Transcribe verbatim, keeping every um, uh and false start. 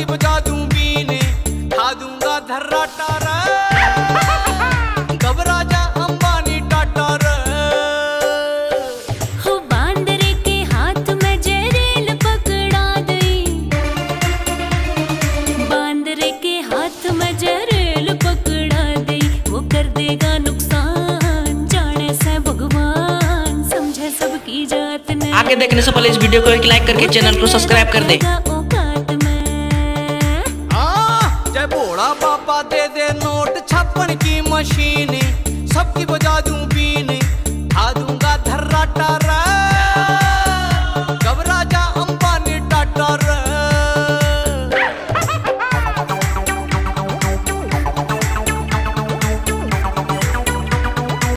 सबकी बजा दूं बीने, खा दूंगा धर्रा टारा, घबरा जा अंबानी टाटा रे। हो बांदरे के हाथ में जहरील पकड़ा दई, बांदरे के हाथ में जहरील पकड़ा दई, वो कर देगा नुकसान जाने से भगवान, समझे सबकी जात ने। आगे देखने से पहले इस वीडियो को एक लाइक करके चैनल को सब्सक्राइब कर दे। जय भोला बाबा दे दे नोट छापन की मशीन, सबकी बजा दूं